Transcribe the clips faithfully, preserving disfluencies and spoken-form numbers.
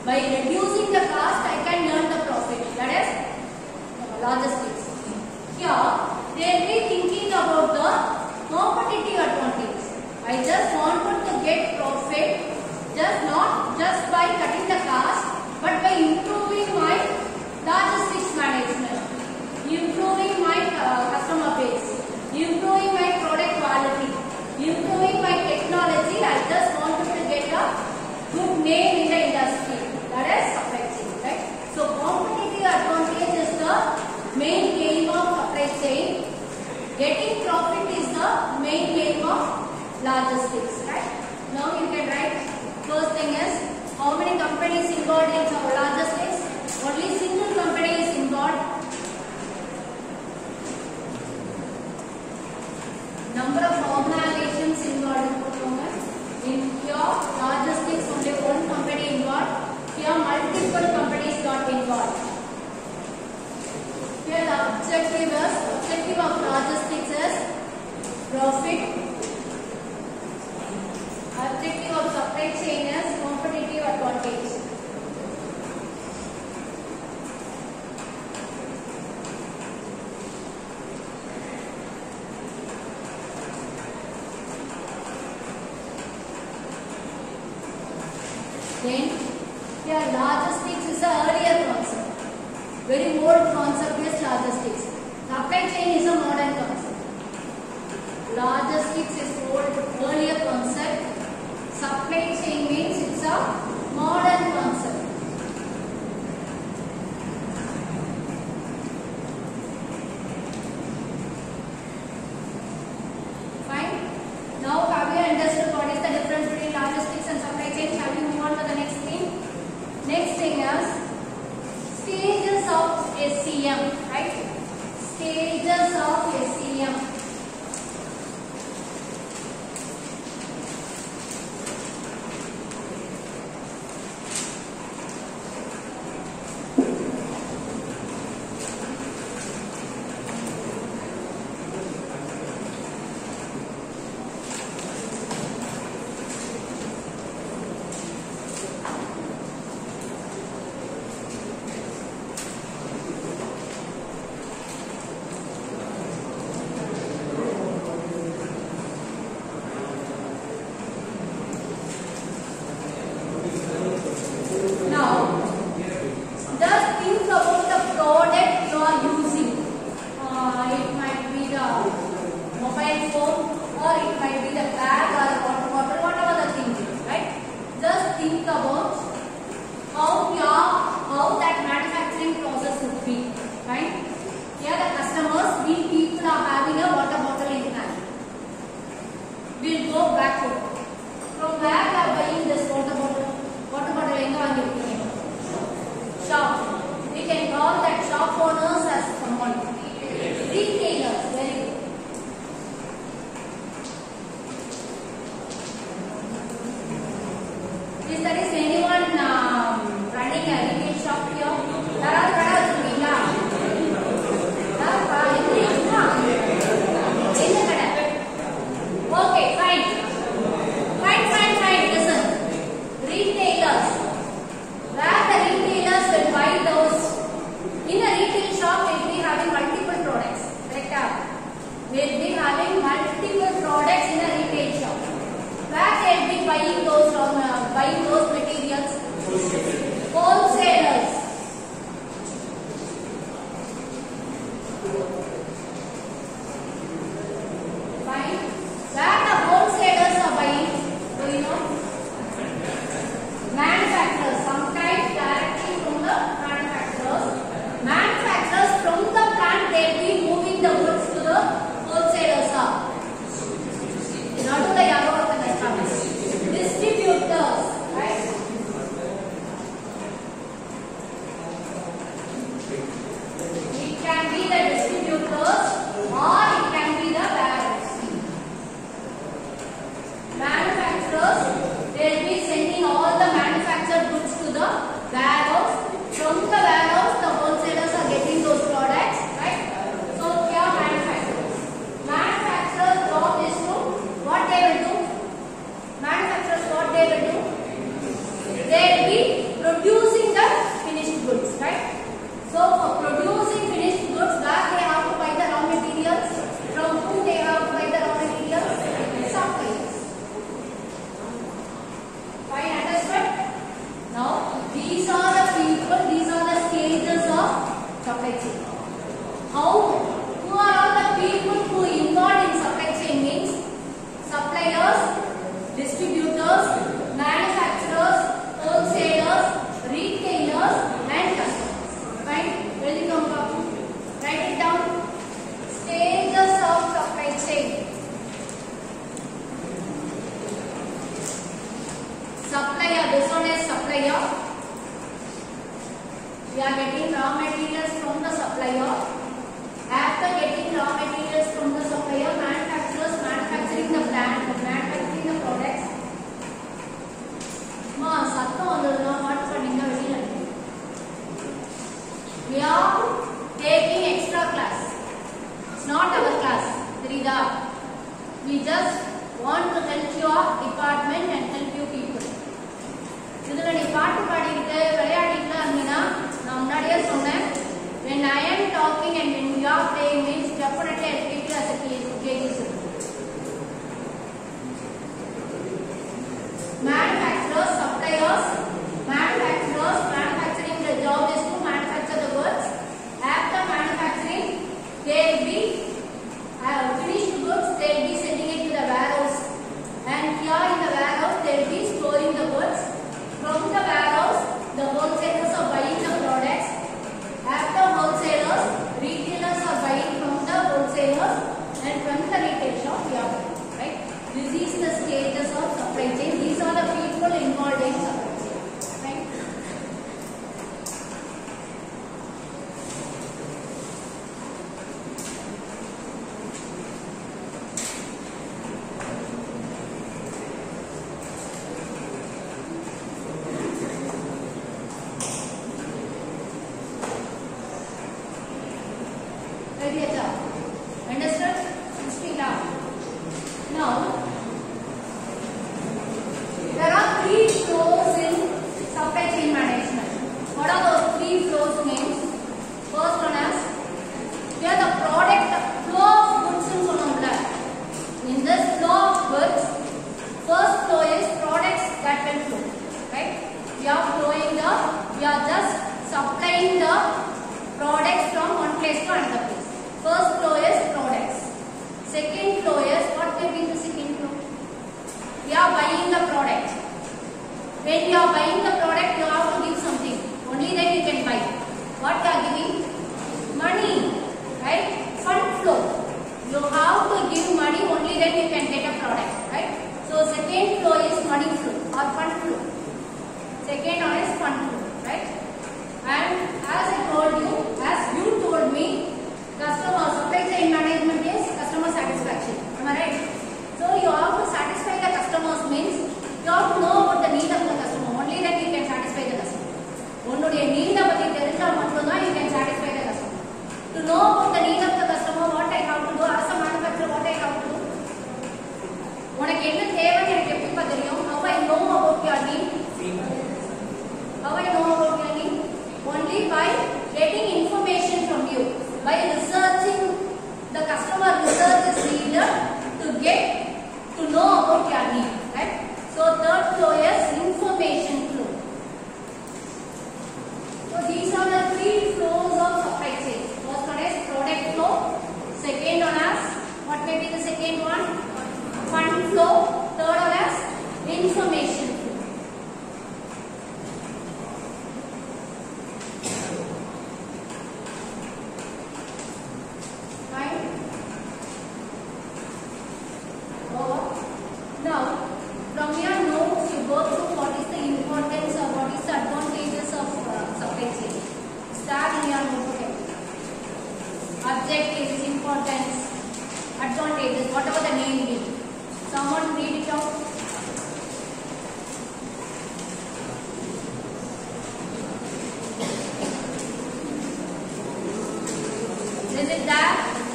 By reducing the cost, I can earn the profit. That is logistics. Here, they will be thinking about the competitive advantage. I just wanted to get profit, just not just by cutting the cost, but by improving my logistics management, improving my uh, customer base, improving my product quality, improving my technology. I just wanted to get a good name in the industry. That is supply chain, right? So competitive advantage is the main aim of supply chain. Getting profit is the main aim of logistics, right? Now you can write. First thing is, how many companies involved in logistics? Only single company is involved. Number of organizations involved in performance. In here, logistics only one company involved. Here, multiple companies got involved. Here, the objective is objective of logistics is profit. Objective of supply chain is competitive advantage. Then, here logistics is an earlier concept. Very old concept is logistics. Supply chain is a modern concept. Logistics is old, earlier concept. Supply chain means it's a modern concept. Fine. Now have you understood what is the difference between logistics and supply chain? Shall we move on to the next thing? Next thing is stages of S C M, right? Stages of S C M. These are the people, these are the stages of supply chain. How? Who are all the people who involved in supply chain means suppliers, distributors, manufacturers, wholesalers, retailers and customers. Fine? Really come back. Write it down. Stages of supply chain. Supplier, this one is supplier. We are getting raw materials from the supplier. After getting raw materials from the supplier, manufacturers manufacturing the plant, manufacturing the products. Ma, sattam vandaduna what panninga velila. We are taking extra class. It's not our class. Therida. We just want to help your department and help you people. இதுல நீ பாட்டு பாடிக்கிட்டு விளையாடிட்டு இருந்தீனா நான் முன்னாடியே சொன்னேன், when I am talking and when you are playing means definitely I will keep you as a K G student. Manufacturers, suppliers, manufacturers, manufacturing, the job is to manufacture the goods. After manufacturing, they will be uh, finished goods, they will be sending it to the warehouse, and here in the warehouse they will be storing the goods. From the warehouse, the wholesalers are buying the products. After wholesalers, retailers are buying from the wholesalers, and from the retail shop we are buying. Right? This is the stages of supply chain. These are the people involved in supply chain. Right? Understood? Now, there are three flows in supply chain management. What are those three flows means? First one is, here the product flow of goods in Sonamla. In this flow of goods, first flow is products that will flow. Right? We are flowing the, we are just supplying the products from one place to another place. First flow is products. Second flow is, what will be the second flow? We are buying the product. When you are buying the product, you have to give something. Only then you can buy. What you are giving? Money. Right? Fund flow. You have to give money, only then you can get a product. Right? So second flow is money flow or fund flow. Second one is fund flow. Right? And as I told you, as you told me, customer supply chain management is customer satisfaction. Am I right? So you have to satisfy the customers means you have to know about the need of the customer. Only then you can satisfy the customer. Onnuடைய need பத்தி தெரிஞ்சா மட்டும் தான் you can satisfy the customer. To know about the need of the customer, what I have to do, as a manufacturer, what I have to do. உனக்கு என்ன தேவைன்னு எனக்கு எப்படி தெரியும்? How I know about your need? How I know about your need? Only by getting information from you. By researching, the customer research is needed to get to know about your need. Right? So third flow is information flow. So these are the three flows of supply chain. First one is product flow. Second one is, what may be the second one? Fund flow. Third one is information flow. Now, from your notes, you go through what is the importance or what is the advantages of uh, supply chain. Start in your notebook. Objectives, importance, advantages, whatever the name is. Someone read it out. Is it that?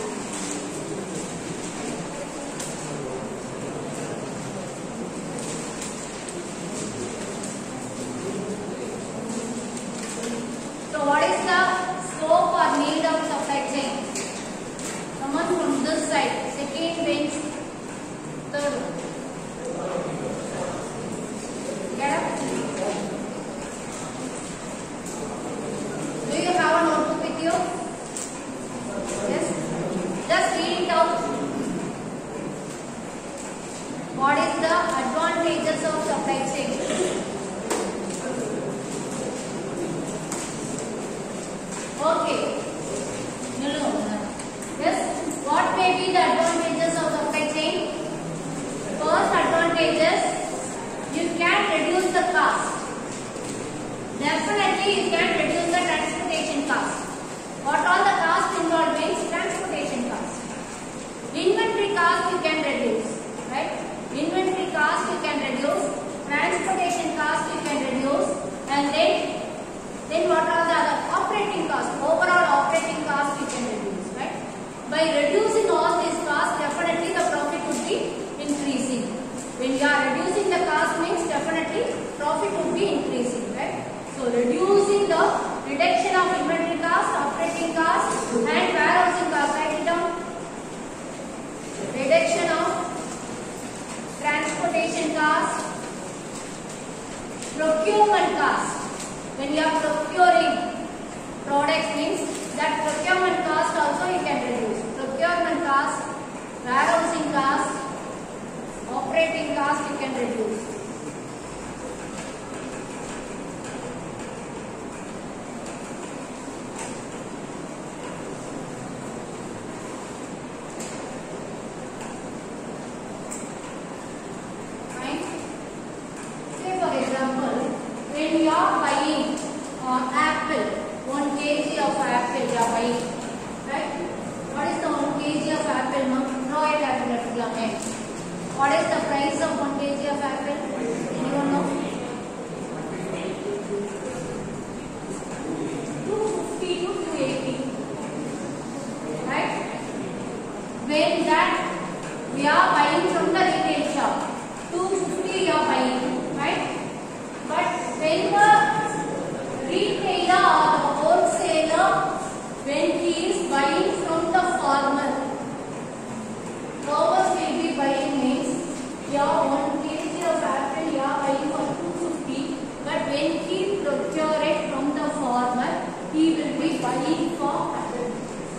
So what is the scope or need of supply chain? Someone from this side, second bench, third one. Get up. Okay. No, no, no. Yes. What may be the advantages of supply chain? First advantages, you can reduce the cost. Definitely you can reduce the transportation cost. What all the cost involved means transportation cost. Inventory cost you can reduce, right? Inventory cost you can reduce, transportation cost you can reduce, and then then what are the other operating cost? Overall operating cost you can reduce, right? By reducing all these costs, definitely the profit would be increasing. When you are reducing the cost means definitely profit would be increasing, right? So reducing the reduction of inventory cost, operating cost, and warehousing cost. Write it down. Reduction of transportation cost, procurement cost. When you are procuring products means that procurement cost also you can reduce. Procurement cost, warehousing cost, operating cost you can reduce. Fine. Say for example, when you are buying uh, apple, one kilogram of apple you are buying, right? What is the one kilogram of apple? Royal apple எடுத்துக்கலாமே. What is the price of one kilogram of apple? Anyone know? two fifty to two eighty, right? When that we are buying from the retail shop, two fifty you are buying, right? But when the retailer or the wholesaler, when he is buying from the farmer, farmers will be buying means yeah, one kilogram of apple you are buying for two fifty, but when he procure it from the farmer, he will be buying for one hundred.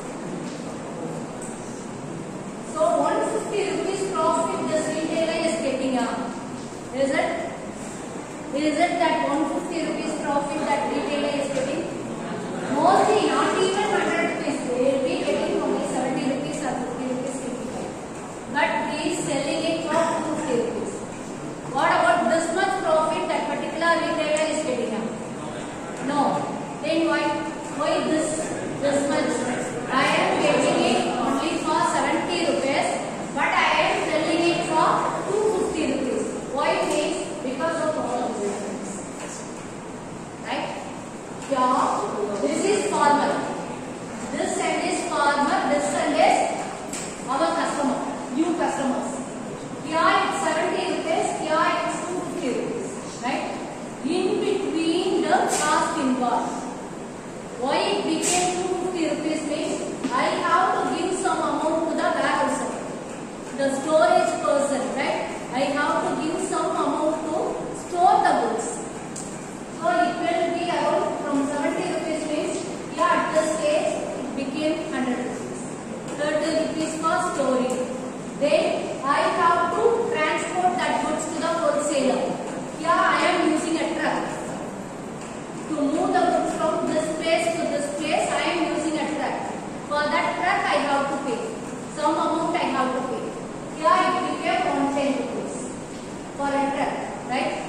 So one hundred fifty rupees profit this retailer is getting up. Is it? Is it that one hundred fifty rupees profit that retailer is getting? Mostly not even one hundred rupees. They will be getting only seventy rupees or fifty rupees. But he is selling it for two hundred fifty rupees. What about this much profit that particular retailer is getting up? No. Then why? Why this this much? I am getting it only for seventy rupees, but I am selling it for two hundred fifty rupees. Why means? Because of all of this. Right? Yeah. This is farmer. This end is farmer. This end is our customer. You customers. Here it's seventy rupees. Here it's two hundred fifty rupees. Right? In between the cost involved. Why it became two hundred fifty rupees means I have to give some amount to the warehouse, the storage person, right? I have to give some amount to store the goods. So it will be around from seventy rupees means yeah, at this stage it became one hundred rupees. thirty rupees for storing. Then I have to transport that goods to the wholesaler. Yeah, I am using a truck. To move the goods from this place to this place, I am using a truck. For that truck, I have to pay. Some amount I have to pay. Here it became one hundred ten rupees for a truck, right?